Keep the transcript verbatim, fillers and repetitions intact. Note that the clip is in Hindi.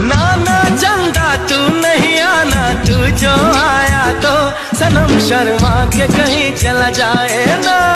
ना ना चंदा तू नहीं आना, तू जो आया तो सनम शर्मा के कहीं चला जाए ना।